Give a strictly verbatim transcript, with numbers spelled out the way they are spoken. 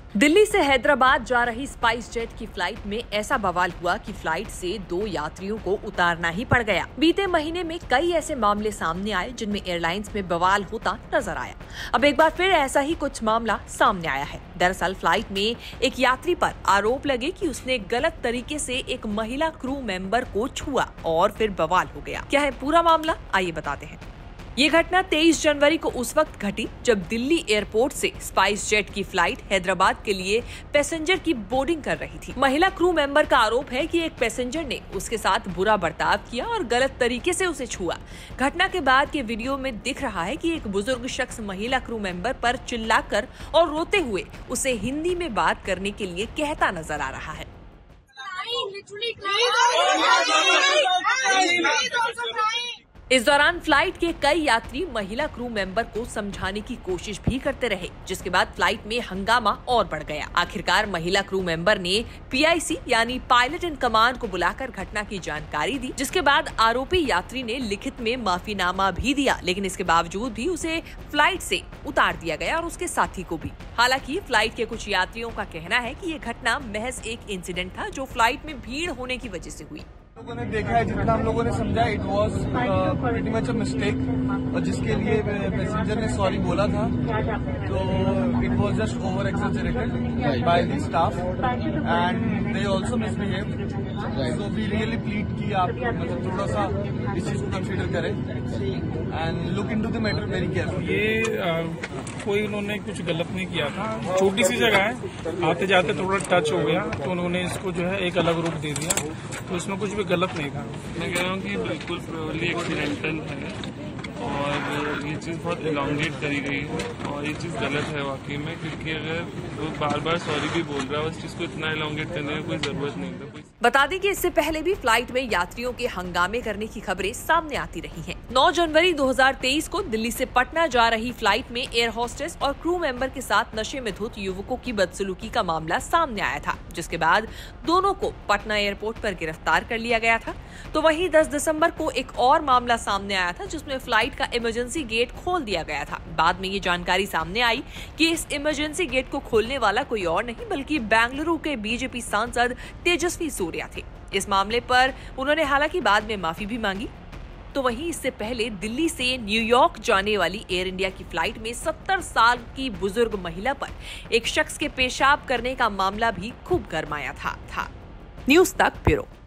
दिल्ली से हैदराबाद जा रही स्पाइस जेट की फ्लाइट में ऐसा बवाल हुआ कि फ्लाइट से दो यात्रियों को उतारना ही पड़ गया। बीते महीने में कई ऐसे मामले सामने आए जिनमें एयरलाइंस में बवाल होता नजर आया। अब एक बार फिर ऐसा ही कुछ मामला सामने आया है। दरअसल फ्लाइट में एक यात्री पर आरोप लगे कि उसने गलत तरीके से एक महिला क्रू मेंबर को छुआ और फिर बवाल हो गया। क्या है पूरा मामला, आइए बताते हैं। ये घटना तेईस जनवरी को उस वक्त घटी जब दिल्ली एयरपोर्ट से स्पाइस जेट की फ्लाइट हैदराबाद के लिए पैसेंजर की बोर्डिंग कर रही थी। महिला क्रू मेंबर का आरोप है कि एक पैसेंजर ने उसके साथ बुरा बर्ताव किया और गलत तरीके से उसे छुआ। घटना के बाद के वीडियो में दिख रहा है कि एक बुजुर्ग शख्स महिला क्रू मेंबर पर चिल्लाकर और रोते हुए उसे हिंदी में बात करने के लिए कहता नजर आ रहा है। इस दौरान फ्लाइट के कई यात्री महिला क्रू मेंबर को समझाने की कोशिश भी करते रहे, जिसके बाद फ्लाइट में हंगामा और बढ़ गया। आखिरकार महिला क्रू मेंबर ने पीआईसी यानी पायलट इन कमांड को बुलाकर घटना की जानकारी दी, जिसके बाद आरोपी यात्री ने लिखित में माफीनामा भी दिया, लेकिन इसके बावजूद भी उसे फ्लाइट से उतार दिया गया और उसके साथी को भी। हालांकि फ्लाइट के कुछ यात्रियों का कहना है कि ये घटना महज एक इंसिडेंट था जो फ्लाइट में भीड़ होने की वजह से हुई। लोगों ने देखा है, जितना हम लोगों ने समझा, it was pretty much a mistake, और जिसके लिए पैसेंजर ने सॉरी बोला था, तो it was just over exaggerated by the staff and they also misbehaved. So we really plead कि आप मतलब थोड़ा सा इस चीज को कंसीडर करें and look into the matter very carefully. ये आ, कोई उन्होंने कुछ गलत नहीं किया था, छोटी सी जगह है, आते जाते थोड़ा टच हो गया तो उन्होंने इसको जो है एक अलग रूप दे दिया, तो इसमें कुछ भी गलत नहीं था। मैं कह रहा हूँ कि बिल्कुल प्योरली एक्सीडेंटल है और ये चीज़ बहुत इलांगेट करी गई है और ये चीज़ गलत है वाकई में, क्योंकि अगर वो बार बार सॉरी भी बोल रहा है, उस चीज़ को इतना इलांगेट करने की कोई जरूरत नहीं था। बता दें कि इससे पहले भी फ्लाइट में यात्रियों के हंगामे करने की खबरें सामने आती रही हैं। नौ जनवरी दो हज़ार तेईस को दिल्ली से पटना जा रही फ्लाइट में एयर होस्टेस और क्रू मेंबर के साथ नशे में धुत युवकों की बदसलूकी का मामला सामने आया था, जिसके बाद दोनों को पटना एयरपोर्ट पर गिरफ्तार कर लिया गया था। तो वहीं दस दिसंबर को एक और मामला सामने आया था जिसमें फ्लाइट का इमरजेंसी गेट खोल दिया गया था। बाद में ये जानकारी सामने आई कि इस इमरजेंसी गेट को खोलने वाला कोई और नहीं बल्कि बेंगलुरु के बीजेपी सांसद तेजस्वी सूर्या थे। इस मामले पर उन्होंने हालांकि बाद में माफी भी मांगी। तो वहीं इससे पहले दिल्ली से न्यूयॉर्क जाने वाली एयर इंडिया की फ्लाइट में सत्तर साल की बुजुर्ग महिला पर एक शख्स के पेशाब करने का मामला भी खूब गरमाया था, था। न्यूज़ तक ब्यूरो।